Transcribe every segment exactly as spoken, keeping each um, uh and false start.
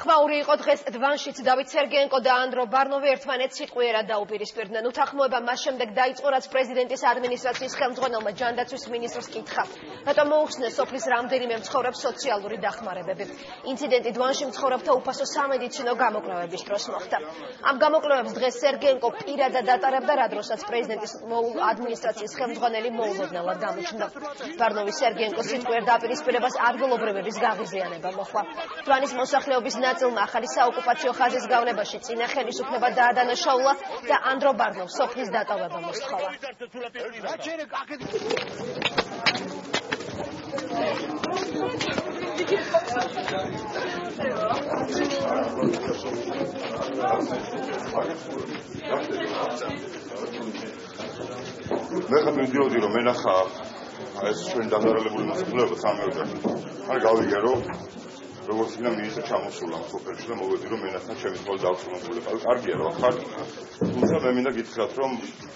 ხმაური იყო დღეს დვანშიც დავით სერგეენკო და ანდრო ბარნოვი ერთმანეთს სიტყვიერად დაუპირისპირდნენ. უთანხმოება მას შემდეგ დაიწყო, რაც პრეზიდენტის ადმინისტრაციის ხელმძღვანელმა ჯანდაცვის მინისტრს კითხა, რატომ მოუხსნეს სოფლის რამდენიმე მცხოვრებს სოციალური დახმარებები. ინციდენტი დვანში მცხოვრებთა უფასო სამედიცინო გამოკვლევების დროს მოხდა. ამ გამოკვლევებს დღეს სერგეენკო პირადად ატარებდა, რა დროსაც პრეზიდენტის ადმინისტრაციის ხელმძღვანელი მოულოდნელად გამოჩნდა. ბარნოვის სერგეენკოს სიტყვიერ დაპირისპირებას ადგილობრივების გაღიზიანება მოჰყვა. დვანის მოსახლეობის ნაწილმა ახალი საოკუპაციო ხაზის გავნებაში წინა ხელისუფლება დაადანაშაულა და ანდრო ბარნოვს სოფლის დატოვება მოსთხოვა. მე ხომ მივდიოდი რომ მენახა ეს ჩვენ დადარელებული მოსახლეობა სამეურნეო. არ გავიგე რომ როგორც იქნა მინისტრი ჩამოსულა სოფელში და მოვედი რომ მენახა ჩემი თვალ დავწუნებული. კარგია რა ხარ. თუმცა მე მინდა გითხრათ რომ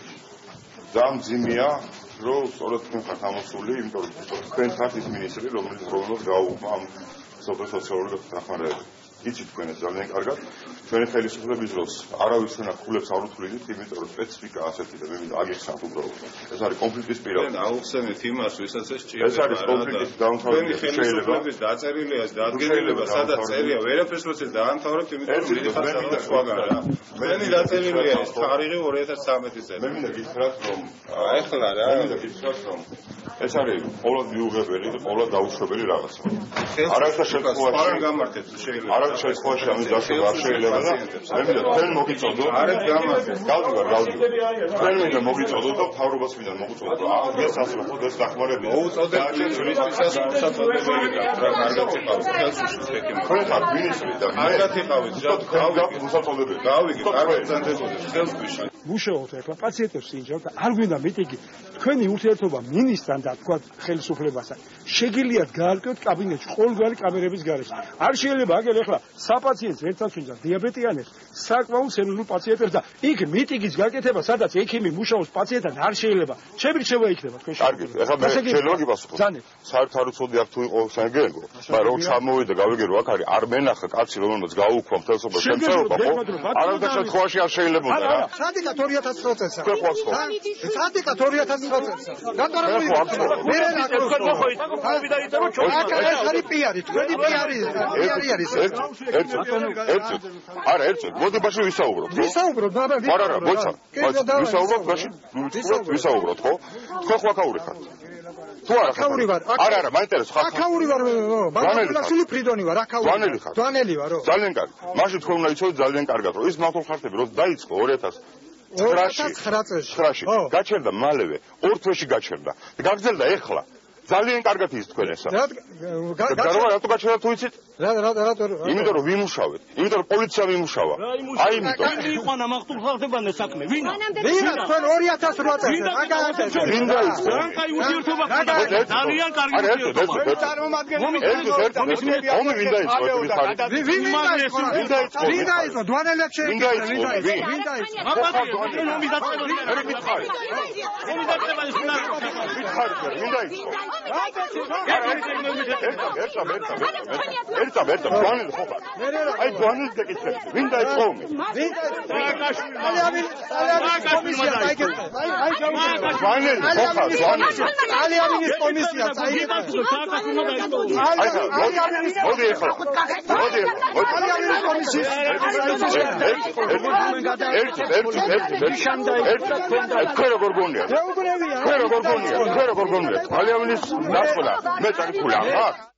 ძალიან მძიმეა რომ სწორედ თქვენ ხართ ამოსული, იმიტომ რომ თქვენ ხართ ის მინისტრი რომელიც რომლოს გაუგმა ამ სოფელ სოციალური დახმარებები. იცით თქვენ ეს ძალიან კარგად. ჩვენი ხელისუფლების დროს არავის ჩვენ ხულებს არ უთვლიდით, იმიტომ რომ სპეციფიკა ასეთი და მე მინდა აგიხსნათ უბრალოდ. ეს არის კონფლიქტის პირობი. და აუხსენეთ იმას, ვისაც ეს ჭირდება. ეს არის კონფლიქტის დაამთავრებელი შეიძლება. დაწერილია ეს დადგენილება, სადაც წერია, ვერაფერს როცა დაამთავრებთ, იმიტომ რომ დიდი ხანია სხვაგან რა. მენი დაწერილია ეს თარიღი ორი ათას ცხრამეტი წელი. მე მინდა გითხრათ რომ ახლა რა. მე მინდა გითხრათ რომ ეს არის ყოველ მიუღებელი და ყოველ დაუშვებელი რაღაცა. არაერთი შემთხვევაში არ გამართეთ შეიძლება. არაერთი შემთხვევაში ამის დაშვება არ შეიძლება და მე მინდა თქვენ მოგიწოდოთ. არეთ გამართეთ. გავდგარ, გავდგარ. თქვენ მინდა მოგიწოდოთ და მთავრობას მინდა მოგიწოდოთ. აღიას ასრულოთ ეს დახმარება. მოუწოდეთ ჯურისდიცას უსაფრთხოებელი რა კარგად იყავით. ხელში შეხება. თქვენ ხართ მინისტრი და მე კარგად იყავით. გავიგე უსაფრთხოებელი. გავიგე, კარგად ზანდებოდი. ხელს გვიშა. მუშაობთ ახლა პაციენტებს ინჯავთ და არ გვინდა მიტინგი. თქვენი ურთიერთობა მინისტრთან და თქვა ხელისუფლებასთან შეგიძლიათ გაარკვიოთ კაბინეტში ყოველგვარი კამერების გარეშე. არ შეიძლება აგერ ახლა საპაციენტს ერთად ვინდა დიაბეტიანებს, საკმაოდ სერიოზულ პაციენტებს და იქ მიტინგის გაკეთება, სადაც ექიმი მუშაობს პაციენტთან არ შეიძლება. ჩემი რჩევა იქნება თქვენ კარგი, ახლა მე შეიძლება გიპასუხო. საერთოდ არ უცოდი აქ თუ იყო სერგეენკო, მაგრამ რო ჩამოვიდა გავიგე რომ აქ არის არ მენახა კაცი რომელმაც გაუქვა მთელსობა შემწეობა ხო? არავითარ შემთხვევაში არ შეიძლება რა. სადიკათ ორი ათას ოთხ წელსა. თქვენ ხო ხო? სადიკათ ორი ათას ოთხ წელსა. გატარებული. მე რა აქ ეს არის პიარი, თქვენი პიარი, პიარი არის. ერთ ერთ ერთ არა ერთ მოდი ბაში ვისაუბროთ. ვისაუბროთ, ბაბა. არა არა, მოიცა. ვისაუბროთ ბაში. ვისაუბროთ ხო? თქვენ ხო აქაური ხართ? თუ არა აქაური ვარ. არა არა, მაინტერესებს ხარ. აქაური ვარ. ბაბაშვილი ფრიდონი ვარ, აქაური. დვანელი ხარ. დვანელი ვარო. ძალიან კარგი. მაშინ თქვენ უნდა იცოდეთ ძალიან კარგად, რომ ის მართლ ხართები რომ დაიწყო ორი ათას ცხრა წელს. გაჩერდა მალევე, ორ თვეში გაჩერდა. და გაგრძელდა ეხლა. ძალიან კარგად ის თქვენ ესა. რა რატო გაჩერდა თუ იცით? რა რა რატო? იმიტომ რომ ვიმუშავეთ. იმიტომ რომ პოლიცია ვიმუშავა. აი იმიტომ. ვინ იყვანა მახტულ ხალხებანე საქმე? ვინა? ვინა თქვენ ორი ათას ოთხ წელს. ვინ დაიწყო? ძალიან კაი ურთიერთობა ხდება. ძალიან კარგი ურთიერთობა. ომი ვინ დაიწყო? ვინ დაიწყო? ვინ დაიწყო? ვინ დაიწყო? დვანელებს შეეკითხა. ვინ დაიწყო? ვინ დაიწყო? ომი დაწყებული. ერი მითხარი. ომი დაწყებული სულ არ მითხარი. ვინ დაიწყო? ერთა ერთა ერთა ერთა დვანელი ხო ხარ? აი დვანელი დაკითხე. ვინ დაიწყო ომი? ვინ დაიწყო? ალიანი ალიანი კომისია დაიკითხა. აი აი დვანელი ხო ხარ? დვანელი. ალიანის კომისია დაიკითხა. ალიანის მოდი ახლა. მოდი ალიანის კომისია. ერთი ერთი ერთი ქერო გორგონია. მეუგრევია. ქერო გორგონია. ქერო გორგონია. ალიანის დასვლა მე წარიფულა ხარ?